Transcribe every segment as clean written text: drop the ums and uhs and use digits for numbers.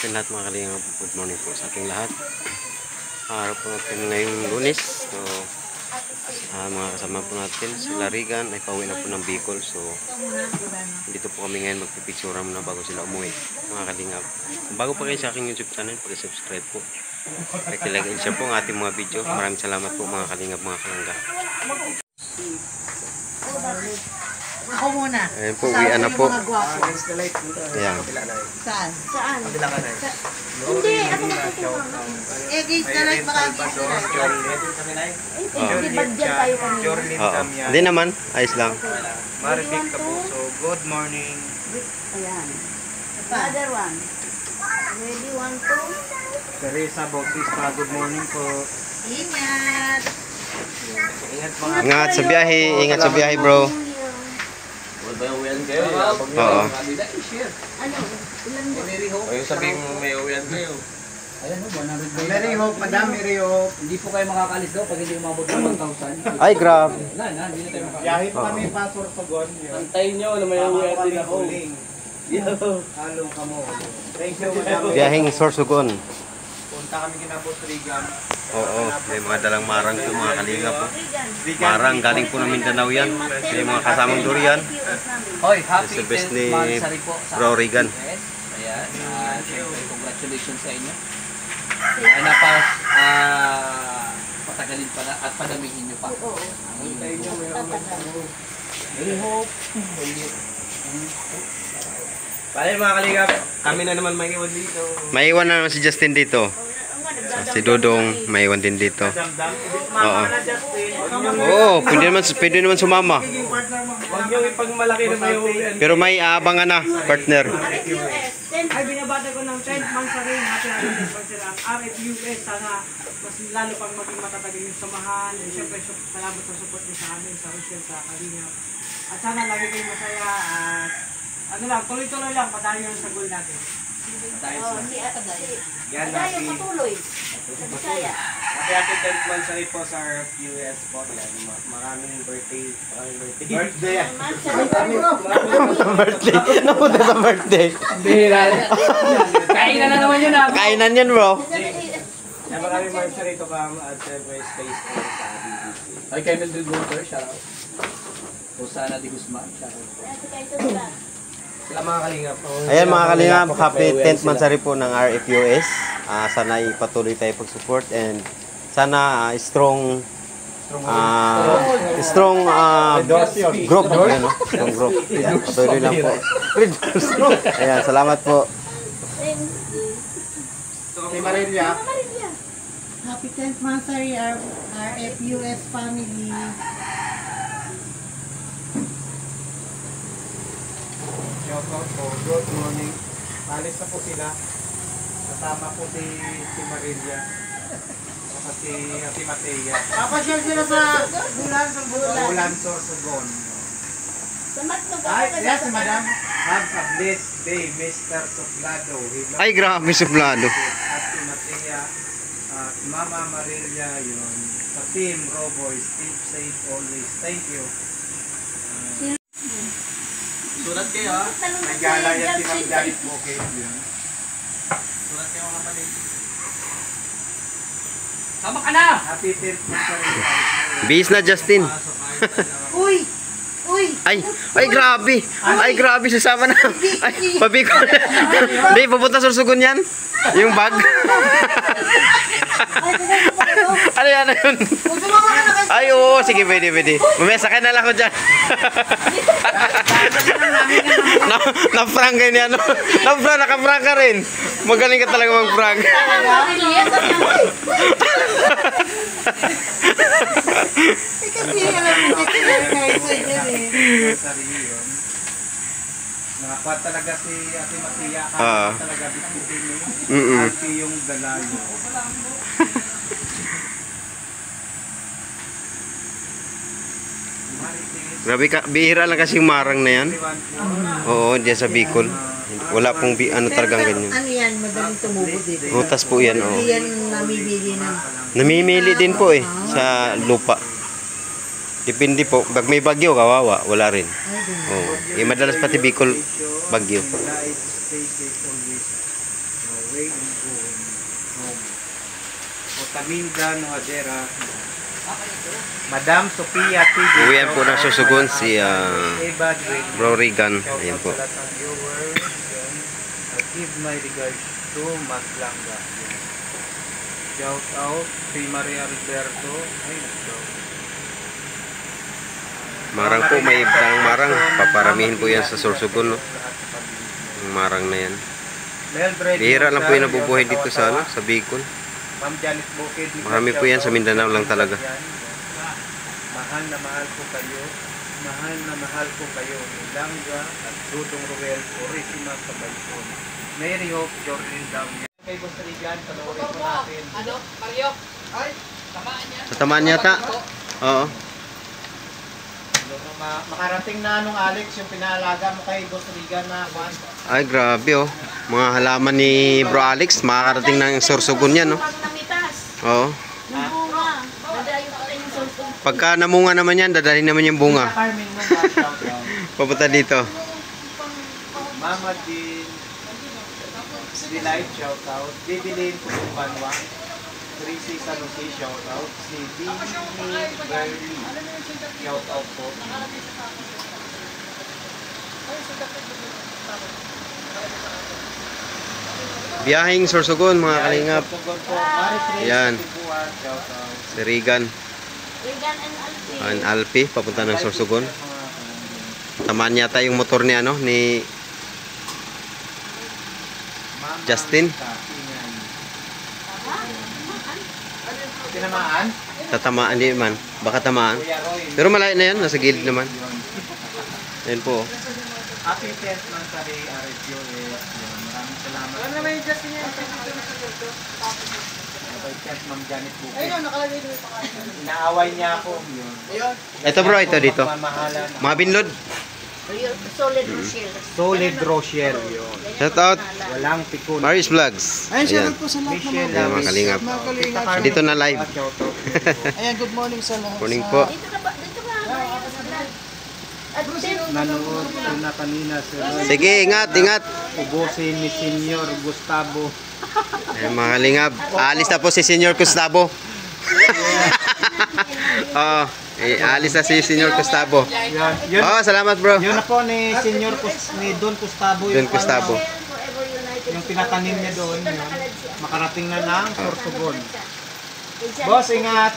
ating lahat mga kalingap. Good morning po sa ating lahat. Araw po natin ngayong Lunes. So, mga kasama po natin sa Larigan ay pauwi na po ng Bicol. So, dito po kami ngayon magpipitsura muna bago sila umuwi mga kalingap. Kung bago pa kayo sa aking YouTube channel, pag-subscribe po. Like and share po ang ating mga video. Maraming salamat po mga kalingap, mga kalangga. Ako muna. Ayan po, uwian na po. Ayan. Saan? Saan? Hindi, ako magtutuwa. Eh, guys na light, baka guys na light. Hindi ba dyan tayo kanina? Oo. Hindi naman, ayos lang. Maribik Kapuso, good morning. Ayan. Another one. Ready, 1, 2. Teresa Bautista, good morning po. Ingat. Ingat mga Ingat sa biyahe, ingat sa biyahe bro. Oo. Ano? Ilan mo? Ayun sabihin mo may uwian kayo. Ayan o, 100 Mary Hope, Madam Mary Hope. Hindi po kayo makakalis daw pag hindi umabot ng 1,000. Ay, grabe. Wala na, hindi na tayo makakalis. Biyahe pa kami pa Sorsogon. Antayin nyo na may uwian din ako. Halong kamo. Thank you, Madam. Biyaheng Sorsogon. Punta kami kina Boss Regan. Oo, may mga dalang marang po mga kalingap po. Marang galing po ng Mindanao yan. May mga kasamang durian. Hoy, happy Sa best 10th ni anniversary po sa Bro Regan. Ayan, syempre congratulations sa inyo. Sana patagalin pa na at padamihin nyo pa. Oo. Very hope. Pare mga kalingap, kami na naman may iwan dito. Maiwan na naman si Justin dito. So, si Dodong maiwan din dito. Oo. Oo, pwede naman sumama. Huwag nyo ipagmalaki na may uwian. Pero may aabangan na, partner. Ay, binabata ko ng 10th month sa rin. Happy anniversary ang RFUS. Sana mas lalo pang maging matatag yung samahan. And syempre, salamat sa support niyo sa amin, sa Rochelle, sa Kalingap. At sana lagi kayong masaya. At ano lang, tuloy-tuloy lang. Padayo yung sa goal natin. Oo, si Yan, Adayo, happy. patuloy. Sa Bisaya. Happy 10th monthsary po sa RFUS po. Maraming birthday. Birthday. Birthday. Napunta sa birthday. Kainan na naman yun ah. Kainan yan bro. Maraming birthday to come at Siyempre Space po sa BBC. Ay, kay Mildred Walker, shoutout. Rosana de Guzman, shoutout. Sila mga kalingap. Ayan mga kalingap, happy 10th monthsary po ng RFUS. Sana ipatuloy tayo pag-support and sana strong group. Ayan, no? Strong group. Patuloy lang po. Ayan, salamat po. Si Marilia. Happy 10th monthsary RFUS family. Shoutout po. Good morning. Alis na po sila. Kasama po si Marilia. At si Ate Matea. Papasyal sila sa bulan, sa bulan. Ulan Sorsogon. Ay, Yes, Madam. Have a blessed day, Mr. Suplado. Ay, grabe suplado. Ate Matea. At Mama Marilia yun. Sa team, Roboy. Stay safe always. Thank you. Sulat kayo ha. May gala yan si Ma'am Janet Bukit yun. Sulat kayo mga kapatid. Sama ka na! Happy 10th month. Bis na Justin. Uy! Uy! Ay grabe. Ay grabe, sasama na. Ay, pabikol. Hindi, pupunta sa Sorsogon yan. Yung bag. Ano yan? Ano yun? Ay, oo. Sige, pwede. Mamaya sakay na lang ako dyan. Na-prank kayo niya, no? Naka-prank ka rin. Magaling ka talaga mag-prank. Kasi alam mo, Nakakuha talaga si Ate Matia. Talaga biskutin mo. Ate yung dalayo. Grabe ka, bihira lang kasi yung marang na yan. Oo, diyan sa Bicol. Wala pong talagang ganyan. ano yan, madaling tumubo dito. Butas po yan, oo. Hindi yan namibili ng... Namimili din po sa lupa. Depende po. Pag may bagyo, kawawa. Wala rin. Oo. Madalas pati Bicol, bagyo. Rain Boon, Otaminda Noadera, Madam Sophia TV. Uwian po ng Sorsogon si Eva Dwayne. Bro Regan. Ayan po. Shout out sa lahat ng viewers. Yan. I'll give my regards to Maglanga. Yan. Shout out kay Maria Alberto. Ay, nagdaw. Marang po, may ibang marang. Paparamihin po yan sa Sorsogon, no? Ang marang na yan. Bihira lang po yung nabubuhay dito sa, ano, sa Bicol. Ma'am Janet Bukid. Marami po yan sa Mindanao lang talaga. Mahal na mahal ko kayo. Mahal na mahal ko kayo. Langga at Dudong Ruel Purisima sa Balcon. Mary Hope Jordan Down. Kay Boss Regan, panoorin po natin. Ano? Mario? Ay! Tamaan niya. Tatamaan yata? Oo. Makarating na nung Alex yung pinaalaga mo kay Boss Regan na kwan. Ay, grabe, oh. Mga halaman ni Bro Alex, makakarating ng Sorsogon yan, no? Pag namitas, Oo. yung bunga. Dadayo pa tayo yung sorsogon. Pagka namunga naman yan, dadalhin naman yung bunga. Carmen nung shout out. Papunta dito. Mama Jean. Delight shout out. Bibilin ko yung banwa. 3C San Jose shout out. Si Vinny Berly shout out po. Biyahing Sorsogon, mga kalingap. Yan. Shout out. Si Regan. Regan and Alfie. An Alpi, papunta ng Sorsogon. Tamaan yata yung motor ni, ano, ni Justin. Tinamaan? Tatamaan, hindi man. Baka tamaan. Kuya Roy. Pero malayo na yan, nasa gilid naman. Ayan po. Happy 10th month sa RFUS. Maraming salamat. Ano naman yung Justin yan? Happy 10th Ma'am Janet Bukid. Ayun, nakalagay doon yung pangalan. Inaaway niya ako. Yun. Ayun. Ito bro, ito dito. Mamahalan. Mga binlod. Solid Rochelle. Solid Rochelle. Yun. Shout out. Walang pikon. Marius Vlogs. Ayun, shout Ayan. out po sa lahat ng Michelle. Ayan, mga kalingap. mga kalingap. Dito na live. Ayan, good morning sa lahat. Morning po. Dito ka ba? Dito ka. At Nanood ko na kanina sir. Sige, ingat, ingat. Ubusin ni Senyor Gustavo. Ayan, mga kalingap. Alis na po si Senyor Gustavo. Oo. Alis na si Senyor Gustavo. Yan. Yun, Oh, salamat bro. yun na po ni Senyor ni Don Gustavo. Don Gustavo. Forever United. Yung pinatanim niya doon. Yun. Makarating na ng Sorsogon. Boss, ingat.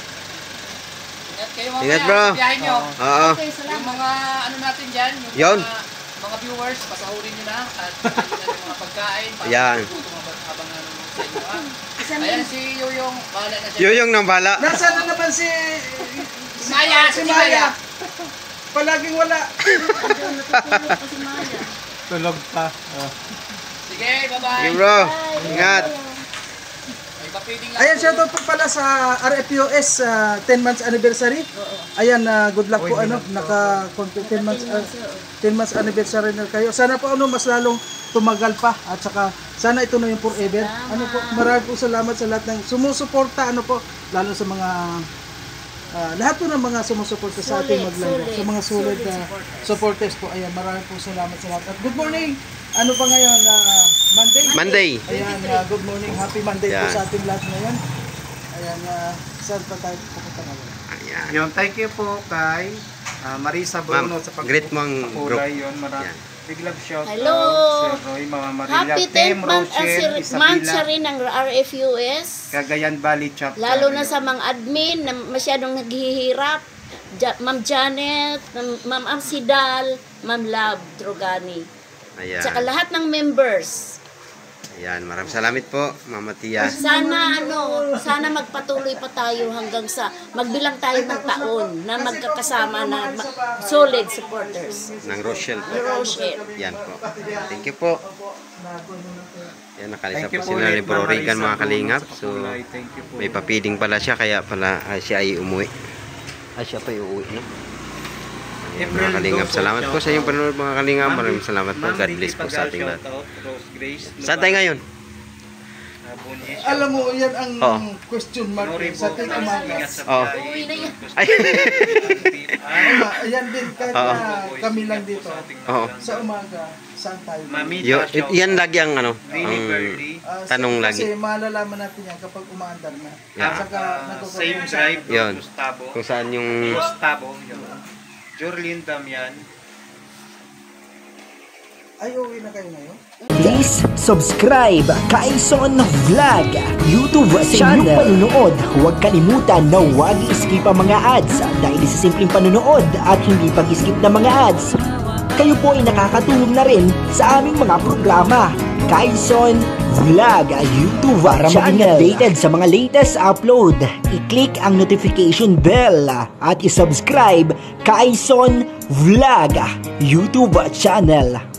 Ingat kayo mamaya Ingat, bro. sa biyahe nyo. Oo. Okay, Yung salamat. mga ano natin dyan, yung Yun. mga viewers, pasahurin nyo na at yung mga pagkain. para Yan. matuto habang ano sa inyo. Ah. Isang Ayan si Yoyong, bahala na siya. Yoyong nang bala. Nasaan na naman si Maya, si Maya? Palaging wala. Andun, natutulog pa si Maya. Tulog pa. Sige, bye-bye. Sige bro. Ingat. May papiling lang. Ayan, shoutout po pala sa RFUS 10 months anniversary. Ayan, good luck po ano, naka 10 months anniversary na kayo. Sana po ano mas lalong tumagal pa at saka sana ito na yung forever. Ano po, marami po salamat sa lahat ng sumusuporta ano po, lalo sa mga lahat po ng mga sumusuporta sa ating Maglanga, sa mga solid supporters po. Ayan, marami po salamat sa lahat. At good morning. Ano pa ngayon? Monday. Monday. Ayan, good morning. Happy Monday po Yan. sa ating lahat ngayon. Ayan, saan pa tayo pupunta ngayon? Ayan. Yun, thank you po kay Marisa Bruno Ma'am, sa greet mo ang group. pagpapulay. Yun, Yan. big love shout Hello. out, Sir Roy, Mama Marilla, Happy Tim, 10th month Rochelle, anniversary Isabela, ng RFUS. Cagayan Valley Chapter. Lalo na sa mga admin na masyadong naghihirap. Ma'am Janet, Ma'am Amsidal, Ma'am Love Drogani. Ayan. Tsaka lahat ng members. Ayan, maraming salamat po, Mama Tia. Sana magpatuloy pa tayo hanggang sa magbilang tayo ng taon na magkakasama na solid supporters. Ng Rochelle po. Ni Rochelle. Yan po. Thank you po. Yan, nakalisa Thank you po po sila ni ulit, Bro Ma'am Regan, Marisa mga Bruno kalingap. sa So, pagpapulay. Thank you po. may papiding pala siya, kaya pala siya ay umuwi. Siya pa uuwi, no? Ayan, mga kalingap, salamat po sa inyong panonood, mga kalingap. Maraming salamat po. God bless po sa ating lahat. Saan tayo ngayon? Alam mo, yan ang Oo. question mark sa ating umaga. Oo. Uwi na yan. Ay. Ayan din, kahit Oo. na kami lang dito Oo. sa umaga. Saan tayo? Mamita, shout Yan lagi ang ano, Vinnie ang Burley. tanong lagi. Kasi malalaman natin yan kapag umaandar na. Yeah. Saka Same drive, Yun. Gustavo. Kung saan yung Gustavo, yun. Jorlyn Damian. Ay, uwi na kayo ngayon? Please subscribe Kaison Vlog YouTube channel. Sa inyong panunood, huwag kalimutan na huwag i-skip ang mga ads dahil sa simpleng panunood at hindi pag-skip ng mga ads, kayo po ay nakakatulong na rin sa aming mga programa. Kaison Vlog YouTube para maging updated sa mga latest upload, i-click ang notification bell at i-subscribe Kaison Vlog YouTube channel.